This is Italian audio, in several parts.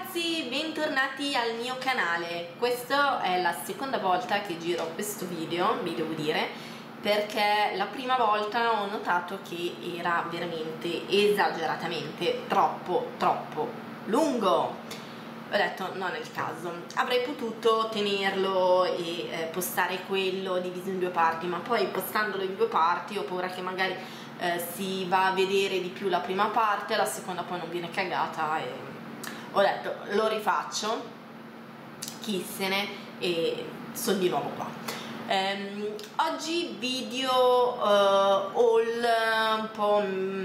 ragazzi, bentornati al mio canale. Questa è la seconda volta che giro questo video, vi devo dire, perché la prima volta ho notato che era veramente esageratamente troppo lungo. Ho detto non è il caso, avrei potuto tenerlo e postare quello diviso in due parti, ma poi postandolo in due parti ho paura che magari si va a vedere di più la prima parte, la seconda poi non viene cagata, e ho detto lo rifaccio, chi se ne, e sono di nuovo qua. Oggi video haul un po'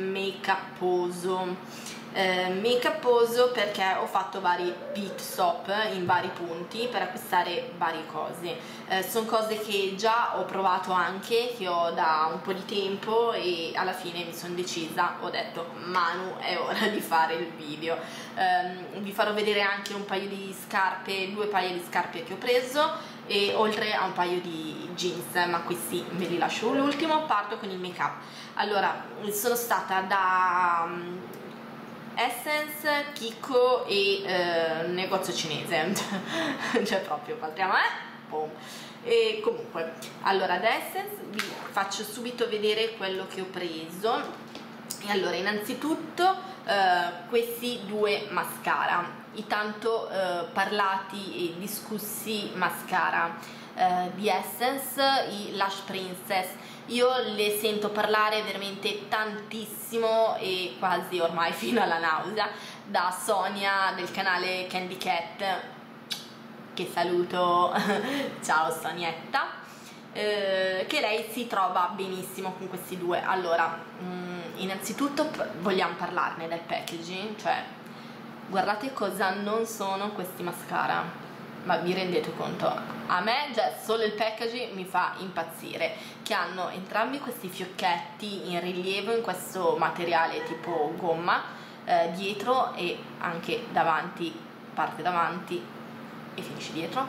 make-uposo, perché ho fatto vari pit stop in vari punti per acquistare varie cose. Sono cose che già ho provato anche, che ho da un po' di tempo, e alla fine mi sono decisa, ho detto Manu è ora di fare il video. Vi farò vedere anche un paio di scarpe, due paia di scarpe che ho preso, e oltre a un paio di jeans, ma questi ve li lascio l'ultimo. Parto con il make up. Allora, sono stata da Essence, Kiko e negozio cinese cioè proprio parliamo boom. E comunque, allora, da Essence vi faccio subito vedere quello che ho preso. E allora, innanzitutto questi due mascara, i tanto parlati e discussi mascara di Essence, i Lash Princess. Io le sento parlare veramente tantissimo, e quasi ormai fino alla nausea, da Sonia del canale Candy Cat, che saluto ciao Sonietta, che lei si trova benissimo con questi due. Allora, innanzitutto vogliamo parlarne del packaging, cioè guardate cosa non sono questi mascara, ma vi rendete conto? A me già solo il packaging mi fa impazzire, che hanno entrambi questi fiocchetti in rilievo in questo materiale tipo gomma, dietro e anche davanti, parte davanti e finisce dietro,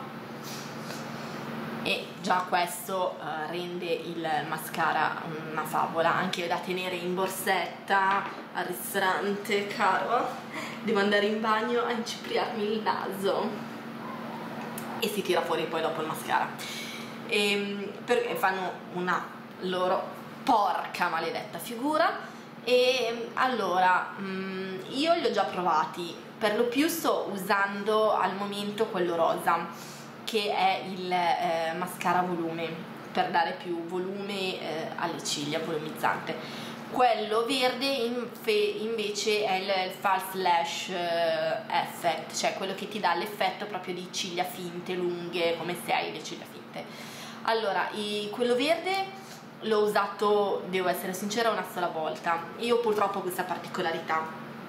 e già questo rende il mascara una favola, anche da tenere in borsetta al ristorante. Caro, devo andare in bagno a incipriarmi il naso, e si tira fuori poi dopo il mascara, perché fanno una loro porca maledetta figura. E allora, io li ho già provati, per lo più sto usando al momento quello rosa, che è il mascara volume, per dare più volume alle ciglia, volumizzante. Quello verde invece è il false lash effect, cioè quello che ti dà l'effetto proprio di ciglia finte, lunghe, come se hai le ciglia finte. Allora, quello verde l'ho usato, devo essere sincera, una sola volta. Io purtroppo ho questa particolarità,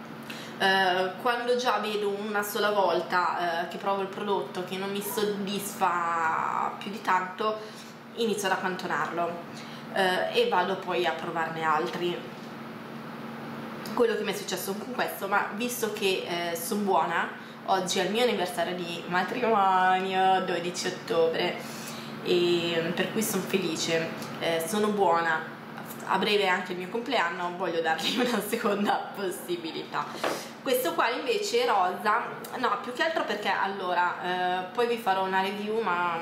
quando già vedo una sola volta che provo il prodotto che non mi soddisfa più di tanto, inizio ad accantonarlo, e vado poi a provarne altri. Quello che mi è successo con questo, ma visto che sono buona, oggi è il mio anniversario di matrimonio, 12 ottobre, e per cui sono felice, sono buona, a breve è anche il mio compleanno, voglio dargli una seconda possibilità. Questo qua invece rosa, no, più che altro perché allora poi vi farò una review, ma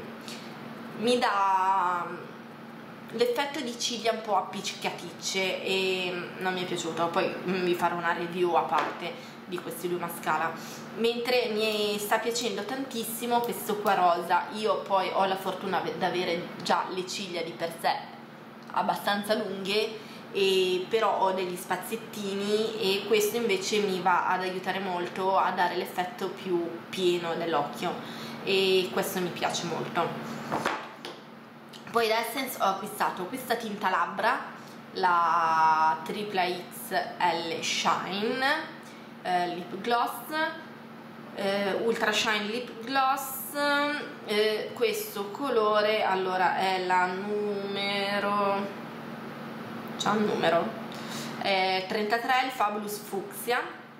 mi dà l'effetto di ciglia un po' appiccicaticce e non mi è piaciuto. Poi vi farò una review a parte di questi due mascara, mentre mi sta piacendo tantissimo questo qua rosa. Io poi ho la fortuna di avere già le ciglia di per sé abbastanza lunghe, e però ho degli spaziettini, e questo invece mi va ad aiutare molto a dare l'effetto più pieno dell'occhio, e questo mi piace molto. Poi da Essence ho acquistato questa tinta labbra, la XXL Shine Lip Gloss, Ultra Shine Lip Gloss, questo colore, allora è la numero, c'ha un numero, 33, il Fabulous Fuchsia.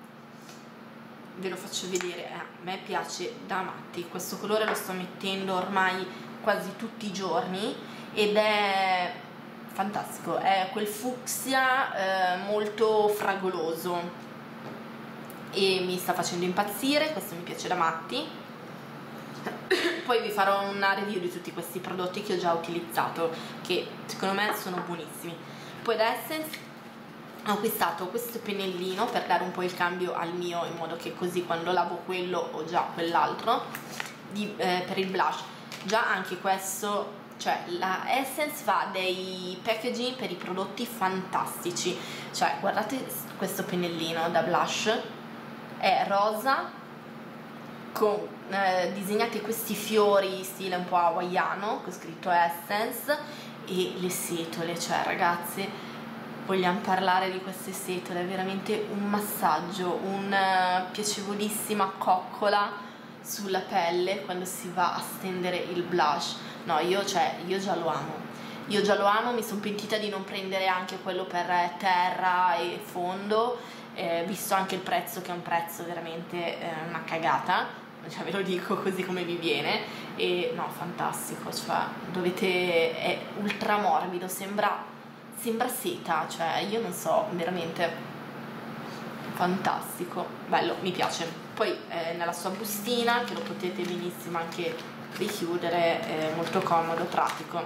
Ve lo faccio vedere, a me piace da matti, questo colore lo sto mettendo ormai quasi tutti i giorni ed è fantastico, è quel fucsia molto fragoloso, e mi sta facendo impazzire, questo mi piace da matti. Poi vi farò una review di tutti questi prodotti che ho già utilizzato, che secondo me sono buonissimi. Poi da Essence ho acquistato questo pennellino per dare un po' il cambio al mio, in modo che così quando lavo quello ho già quell'altro per il blush. Già anche questo, cioè la Essence fa dei packaging per i prodotti fantastici, cioè guardate questo pennellino da blush, è rosa con disegnati questi fiori stile un po' hawaiano con scritto Essence, e le setole, cioè ragazzi, vogliamo parlare di queste setole, è veramente un massaggio, una piacevolissima coccola sulla pelle quando si va a stendere il blush. No, io già lo amo, mi sono pentita di non prendere anche quello per terra e fondo, visto anche il prezzo, che è un prezzo veramente una cagata, cioè ve lo dico così come vi viene. E no, fantastico, cioè è ultra morbido, sembra seta, cioè io non so, veramente fantastico, bello, mi piace. Poi nella sua bustina, che lo potete benissimo anche richiudere, è molto comodo, pratico.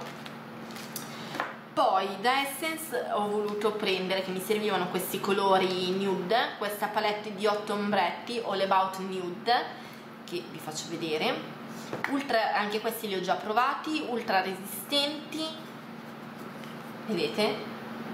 Poi da Essence ho voluto prendere, che mi servivano questi colori nude, questa palette di 8 ombretti All About Nude, che vi faccio vedere. Anche questi li ho già provati, ultra resistenti, vedete.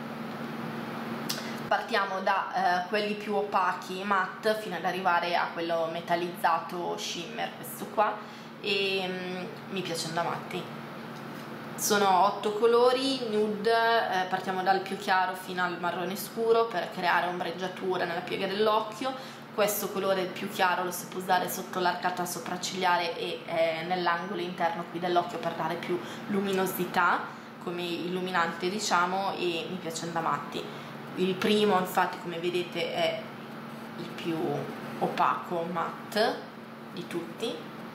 Partiamo da quelli più opachi matte fino ad arrivare a quello metallizzato shimmer, questo qua, e mi piacciono da matti. Sono 8 colori nude, partiamo dal più chiaro fino al marrone scuro per creare ombreggiatura nella piega dell'occhio. Questo colore più chiaro lo si può usare sotto l'arcata sopraccigliare e nell'angolo interno qui dell'occhio per dare più luminosità come illuminante, diciamo, e mi piacciono da matti. Il primo infatti, come vedete, è il più opaco matte di tutti,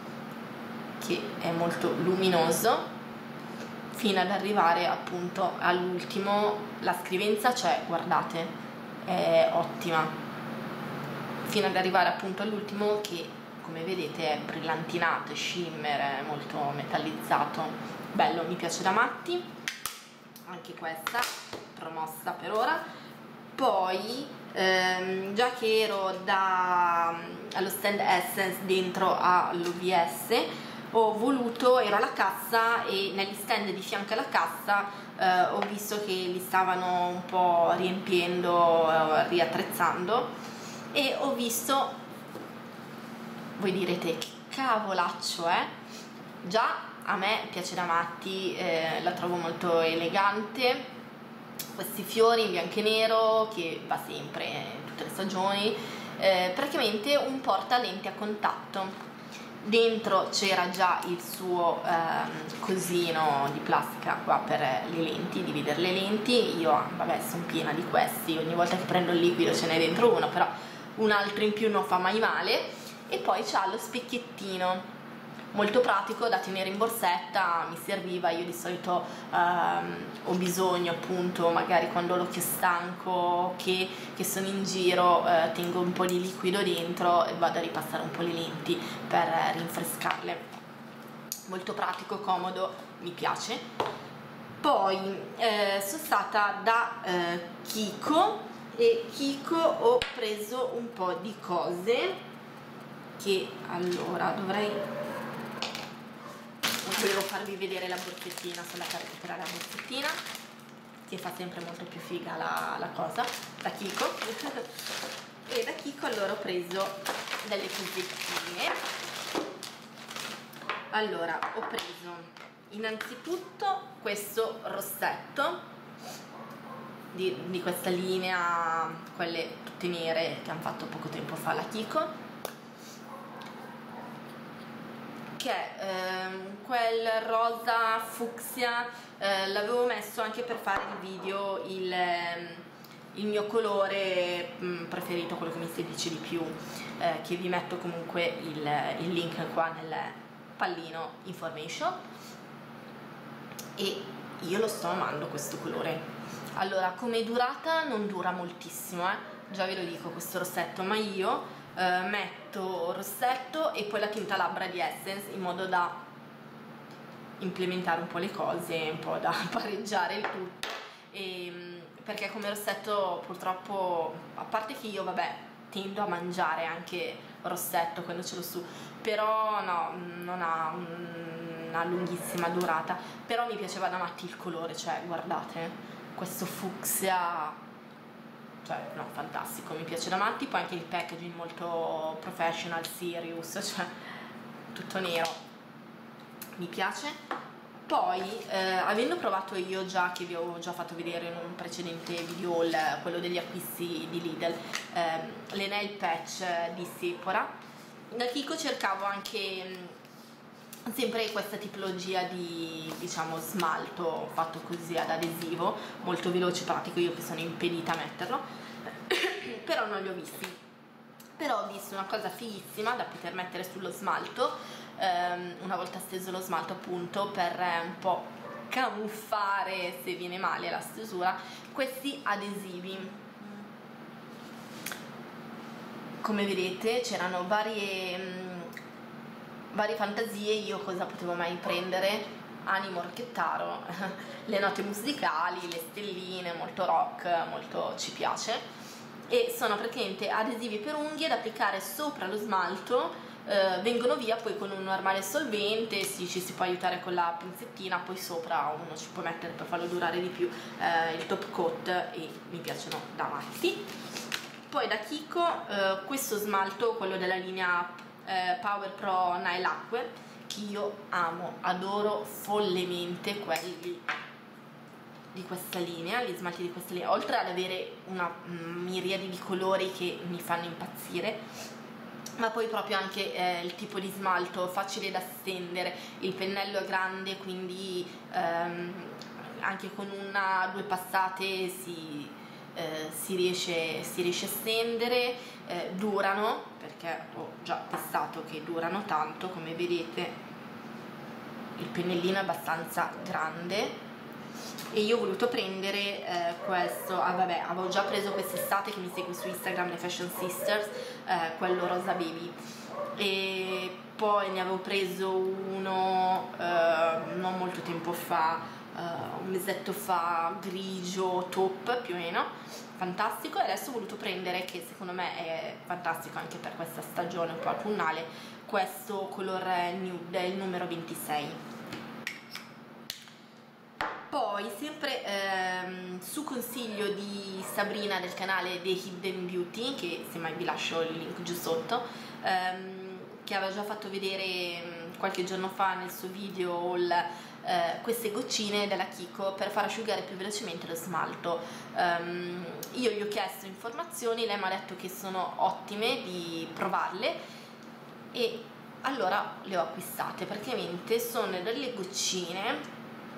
che è molto luminoso, fino ad arrivare appunto all'ultimo. La scrivenza, cioè guardate, è ottima, fino ad arrivare appunto all'ultimo, che come vedete è brillantinato, shimmer, è molto metallizzato, bello, mi piace da matti. Anche questa promossa per ora. Poi già che ero allo stand Essence dentro all'OVS, ero alla cassa, e negli stand di fianco alla cassa ho visto che li stavano un po' riempiendo, riattrezzando, e ho visto, voi direte che cavolaccio è, già a me piace da matti, la trovo molto elegante, questi fiori in bianco e nero che va sempre in tutte le stagioni, praticamente un portalenti a contatto. Dentro c'era già il suo cosino di plastica qua per le lenti, dividere le lenti. Io vabbè, sono piena di questi, ogni volta che prendo il liquido ce n'è dentro uno, però un altro in più non fa mai male. E poi c'ha lo specchiettino, molto pratico da tenere in borsetta, mi serviva. Io di solito ho bisogno, appunto, magari quando ho l'occhio stanco, che sono in giro, tengo un po' di liquido dentro e vado a ripassare un po' le lenti per rinfrescarle. Molto pratico, comodo, mi piace. Poi sono stata da Kiko, e Kiko ho preso un po' di cose che, allora, volevo farvi vedere la borsettina, sono andata a recuperare la borsettina, che fa sempre molto più figa la cosa, da Kiko. E da Kiko allora ho preso delle cosettine. Allora, ho preso innanzitutto questo rossetto di questa linea, quelle tutte nere che hanno fatto poco tempo fa la Kiko, che è quel rosa fucsia. L'avevo messo anche per fare il video, il mio colore preferito, quello che mi si dice di più, che vi metto comunque il link qua nel pallino information, e io lo sto amando questo colore. Allora, come durata non dura moltissimo, già ve lo dico questo rossetto, ma io metto rossetto e poi la tinta labbra di Essence, in modo da implementare un po' le cose, un po' da pareggiare il tutto. Perché come rossetto purtroppo, a parte che io vabbè tendo a mangiare anche rossetto quando ce l'ho su, però no, non ha una lunghissima durata, però mi piaceva da matti il colore, cioè guardate questo fucsia, cioè no, fantastico, mi piace da matti. Poi anche il packaging molto professional, serious, cioè tutto nero, mi piace. Poi avendo provato io già, che vi ho già fatto vedere in un precedente video haul, quello degli acquisti di Lidl, le nail patch di Sephora, da Kiko cercavo anche sempre questa tipologia di, diciamo, smalto fatto così ad adesivo, molto veloce, pratico, io che sono impedita a metterlo però non li ho visti. Però ho visto una cosa fighissima da poter mettere sullo smalto una volta steso lo smalto, appunto, per un po' camuffare se viene male la stesura, questi adesivi. Come vedete c'erano varie fantasie. Io cosa potevo mai prendere? Animo rocchettaro, le note musicali, le stelline, molto rock, molto ci piace. E sono praticamente adesivi per unghie da applicare sopra lo smalto, vengono via poi con un normale solvente, ci si può aiutare con la pinzettina, poi sopra uno ci può mettere, per farlo durare di più, il top coat, e mi piacciono da matti. Poi da Kiko questo smalto, quello della linea Power Pro Nail Acque, che io amo, adoro follemente quelli di questa linea, gli smalti di questa linea, oltre ad avere una miriade di colori che mi fanno impazzire, ma poi proprio anche il tipo di smalto facile da stendere, il pennello è grande, quindi anche con due passate si riesce a stendere, durano, perché ho già testato che durano tanto. Come vedete il pennellino è abbastanza grande e io ho voluto prendere questo, vabbè, avevo già preso quest'estate, che mi segue su Instagram, le Fashion Sisters, quello rosa baby, e poi ne avevo preso uno non molto tempo fa, un mesetto fa, grigio top più o meno, fantastico. E adesso ho voluto prendere, che secondo me è fantastico anche per questa stagione un po' autunnale, questo color nude, il numero 26. Poi sempre su consiglio di Sabrina del canale The Hidden Beauty, che semmai vi lascio il link giù sotto, che aveva già fatto vedere qualche giorno fa nel suo video haul queste goccine della Kiko per far asciugare più velocemente lo smalto. Io gli ho chiesto informazioni, lei mi ha detto che sono ottime, di provarle, e allora le ho acquistate. Praticamente sono delle goccine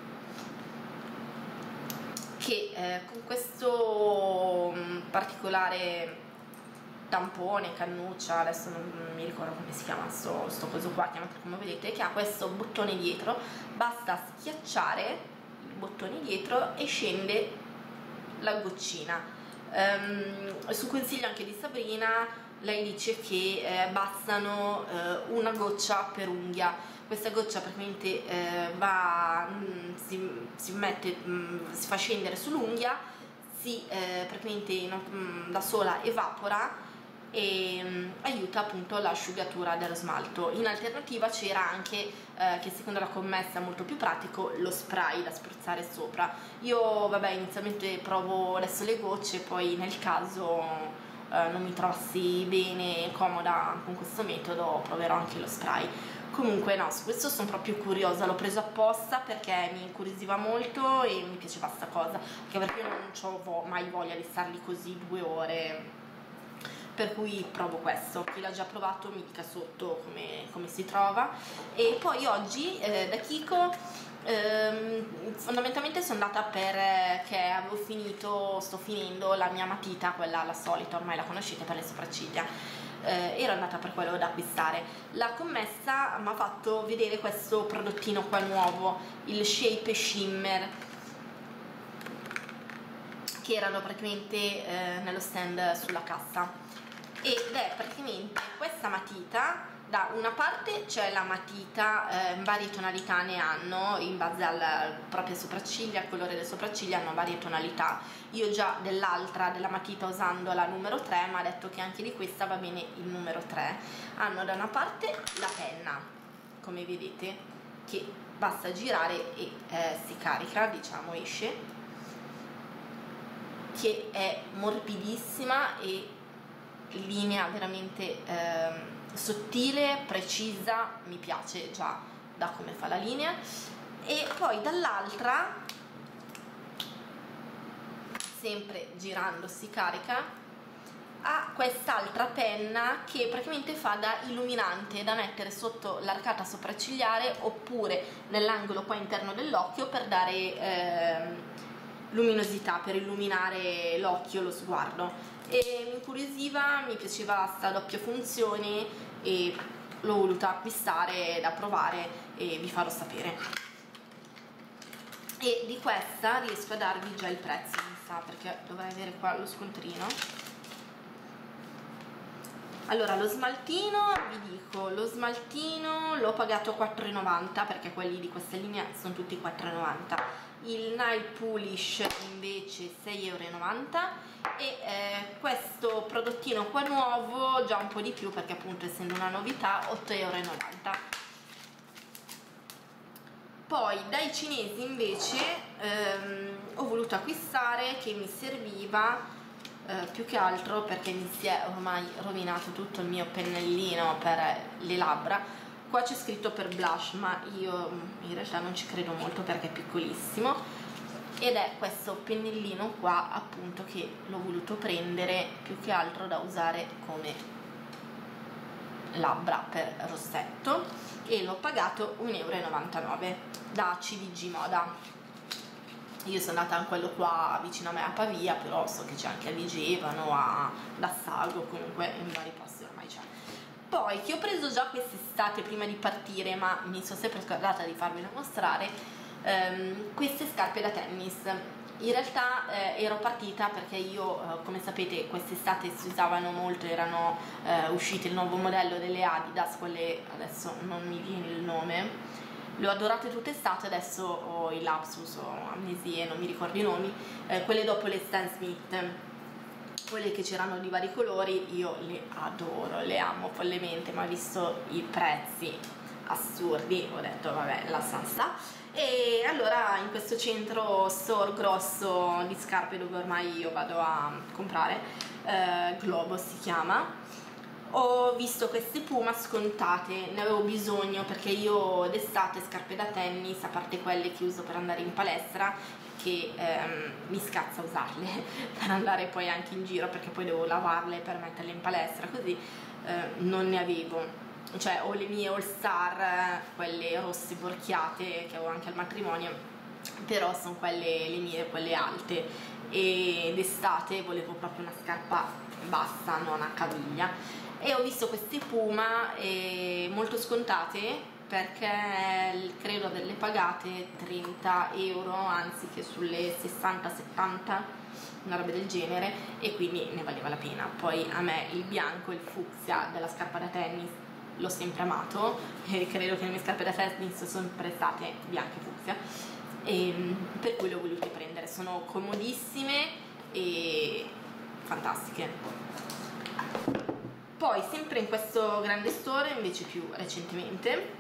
che con questo particolare tampone, cannuccia, adesso non mi ricordo come si chiama sto coso qua, chiamato come vedete, che ha questo bottone dietro, basta schiacciare il bottone dietro e scende la goccina. Su consiglio anche di Sabrina, lei dice che bastano una goccia per unghia. Questa goccia praticamente si mette, si fa scendere sull'unghia, praticamente da sola evapora e aiuta appunto l'asciugatura dello smalto. In alternativa c'era anche, che secondo la commessa è molto più pratico, lo spray da spruzzare sopra. Io vabbè inizialmente provo adesso le gocce, poi nel caso non mi trossi bene, comoda con questo metodo, proverò anche lo spray. Comunque no, su questo sono proprio curiosa, l'ho preso apposta perché mi incuriosiva molto e mi piaceva sta cosa, anche perché io non ho mai voglia di star lì così 2 ore, per cui provo questo. Chi l'ha già provato mi dica sotto come si trova. E poi oggi da Kiko fondamentalmente sono andata perché avevo sto finendo la mia matita, quella la solita, ormai la conoscete, per le sopracciglia. Ero andata per quello da acquistare. La commessa mi ha fatto vedere questo prodottino qua nuovo, il Shape Shimmer, che erano praticamente nello stand sulla cassa. ed è praticamente questa matita. Da una parte c'è la matita, varie tonalità ne hanno in base al proprio sopracciglia, al colore del sopracciglia, hanno varie tonalità. Io già della matita usando la numero 3 mi ha detto che anche di questa va bene il numero 3. Hanno da una parte la penna, come vedete, che basta girare e si carica, diciamo, esce, che è morbidissima e linea veramente sottile, precisa, mi piace già da come fa la linea. E poi dall'altra, sempre girando si carica, ha quest'altra penna che praticamente fa da illuminante, da mettere sotto l'arcata sopraccigliare oppure nell'angolo qua interno dell'occhio per dare luminosità, per illuminare l'occhio, lo sguardo. E mi incuriosiva, mi piaceva sta doppia funzione e l'ho voluta acquistare da provare e vi farò sapere. E di questa riesco a darvi già il prezzo, mi sa, perché dovrei avere qua lo scontrino. Allora, lo smaltino, vi dico, lo smaltino l'ho pagato 4,90 perché quelli di questa linea sono tutti 4,90. Il nail polish invece 6,90 e questo prodottino qua nuovo già un po' di più perché appunto essendo una novità 8,90 €. Poi dai cinesi invece ho voluto acquistare, che mi serviva più che altro perché mi si è ormai rovinato tutto il mio pennellino per le labbra. Qua c'è scritto per blush, ma io in realtà non ci credo molto perché è piccolissimo, ed è questo pennellino qua appunto che l'ho voluto prendere più che altro da usare come labbra per rossetto e l'ho pagato 1,99 € da CVG Moda. Io sono andata a quello qua vicino a me a Pavia, però so che c'è anche a Vigevano, a Dassago, comunque in vari posti ormai c'è. Poi che ho preso già quest'estate prima di partire, ma mi sono sempre scordata di farvelo mostrare, queste scarpe da tennis. In realtà ero partita perché io, come sapete, quest'estate si usavano molto, erano uscite il nuovo modello delle Adidas, quelle adesso non mi viene il nome. Le ho adorate tutte estate, adesso ho i lapsus, ho amnesie, non mi ricordo i nomi, quelle dopo le Stan Smith, quelle che c'erano di vari colori, io le adoro, le amo follemente, ma visto i prezzi assurdi ho detto vabbè, la sta. E allora in questo centro store grosso di scarpe dove ormai io vado a comprare, Globo si chiama, ho visto queste Puma scontate, ne avevo bisogno perché io d'estate scarpe da tennis, a parte quelle che uso per andare in palestra, che mi scazza usarle per andare poi anche in giro perché poi devo lavarle per metterle in palestra, così non ne avevo. Cioè ho le mie All Star, quelle rosse borchiate che ho anche al matrimonio, però sono quelle le mie, quelle alte, e d'estate volevo proprio una scarpa bassa, non a caviglia. E ho visto queste Puma molto scontate perché credo averle pagate 30 €, anziché sulle 60-70, una roba del genere, e quindi ne valeva la pena. Poi a me il bianco e il fucsia della scarpa da tennis l'ho sempre amato e credo che le mie scarpe da tennis sono sempre state bianche e fucsia, e per cui le ho volute prendere. Sono comodissime e fantastiche. Poi sempre in questo grande store, invece più recentemente,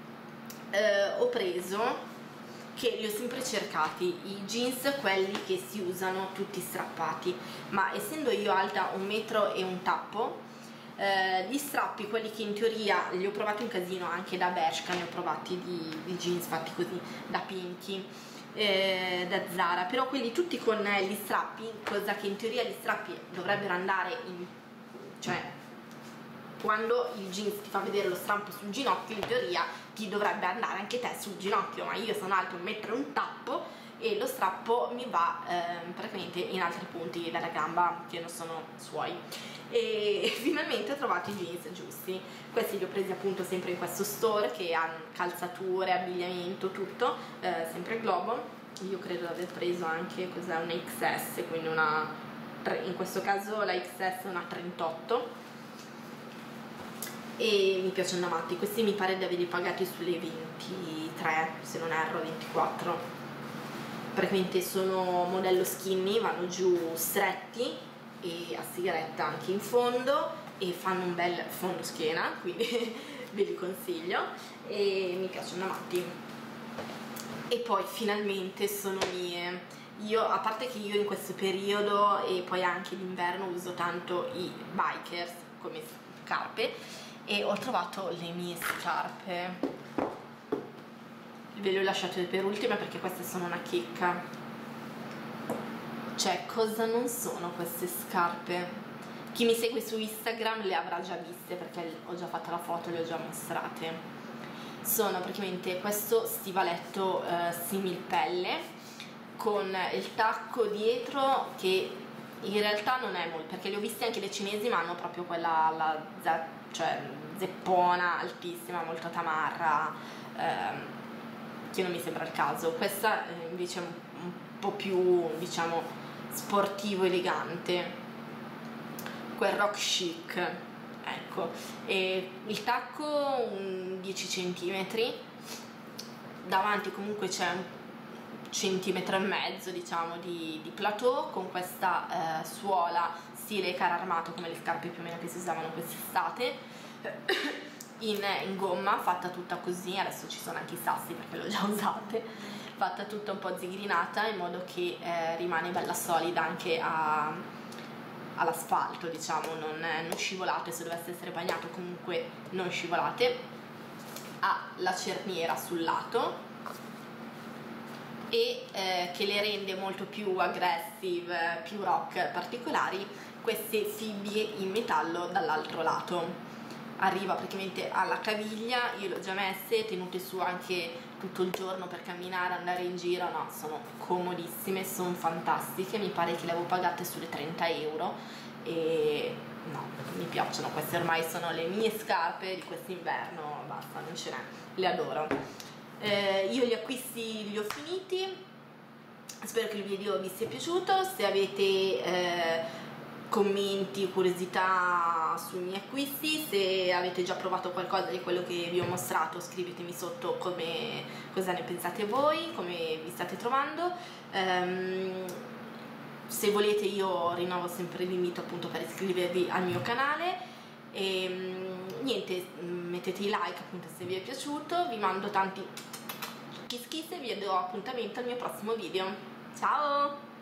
ho preso, che li ho sempre cercati, i jeans, quelli che si usano tutti strappati, ma essendo io alta 1 metro e un tappo, gli strappi, quelli che in teoria li ho provati un casino anche da Bershka, ne ho provati di jeans fatti così, da Pinky, da Zara, però quelli tutti con gli strappi, cosa che in teoria gli strappi dovrebbero andare in, cioè quando il jeans ti fa vedere lo strampo sul ginocchio, in teoria ti dovrebbe andare anche te sul ginocchio, ma io sono alto 1 metro e un tappo e lo strappo mi va praticamente in altri punti della gamba che non sono suoi, e finalmente ho trovato i jeans giusti. Questi li ho presi appunto sempre in questo store che hanno calzature, abbigliamento, tutto, sempre Globo. Io credo di aver preso anche, cos'è, una XS, quindi una, in questo caso la XS è una 38, e mi piacciono da matti. Questi mi pare di averli pagati sulle 23, se non erro 24. Praticamente sono modello skinny, vanno giù stretti e a sigaretta anche in fondo e fanno un bel fondo schiena, quindi ve li consiglio e mi piacciono da matti. E poi finalmente sono mie. Io, a parte che io in questo periodo e poi anche d'inverno uso tanto i bikers come scarpe, e ho trovato le mie scarpe. Ve le ho lasciate per ultime perché queste sono una chicca. Cioè, cosa non sono queste scarpe? Chi mi segue su Instagram le avrà già viste perché ho già fatto la foto, le ho già mostrate. Sono praticamente questo stivaletto simil pelle con il tacco dietro che in realtà non è molto, perché le ho viste anche le cinesi, ma hanno proprio quella cioè zeppona altissima, molto tamarra, che non mi sembra il caso. Questa invece è un po' più, diciamo, sportivo, elegante, quel rock chic, ecco. E il tacco 10 cm, davanti comunque c'è un centimetro e mezzo, diciamo, di plateau, con questa suola stile carro armato, come le scarpe più o meno che si usavano quest'estate, in gomma, fatta tutta così. Adesso ci sono anche i sassi perché le ho già usate, fatta tutta un po' zigrinata in modo che rimane bella solida anche all'asfalto, diciamo, non scivolate. Se dovesse essere bagnato comunque non scivolate. Ha la cerniera sul lato e che le rende molto più aggressive, più rock, particolari, queste fibbie in metallo dall'altro lato. Arriva praticamente alla caviglia, io le ho già messe, tenute su anche tutto il giorno per camminare, andare in giro, no, sono comodissime, sono fantastiche, mi pare che le avevo pagate sulle 30 euro e no, mi piacciono queste, ormai sono le mie scarpe di quest'inverno, basta, non ce n'è, le adoro. Io gli acquisti li ho finiti, spero che il video vi sia piaciuto. Se avete commenti o curiosità sui miei acquisti, se avete già provato qualcosa di quello che vi ho mostrato, scrivetemi sotto cosa ne pensate voi, come vi state trovando. Se volete io rinnovo sempre l'invito appunto per iscrivervi al mio canale e niente, mettete i like appunto se vi è piaciuto, vi mando tanti kiss kiss e vi do appuntamento al mio prossimo video. Ciao!